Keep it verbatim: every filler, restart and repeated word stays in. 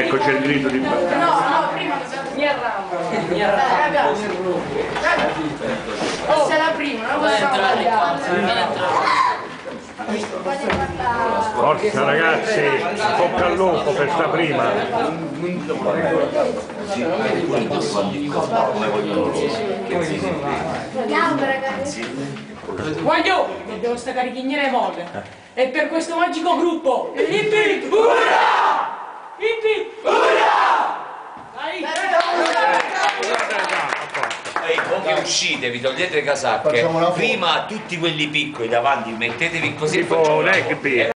Ecco c'è il grido di battaglia. No, no, prima mi arrambo. Mi arrambo. Ragazzi, questa è la prima, non possiamo sbagliare. Forza ragazzi, bocca al lupo per sta prima. Voglio, che devo sta carichiniera molle. E per questo magico gruppo, hip hip ura! Hip hip ura! Dai! Ehi, voi che uscite, vi togliete le casacche, prima tutti quelli piccoli davanti, mettetevi così. Tipo rugby.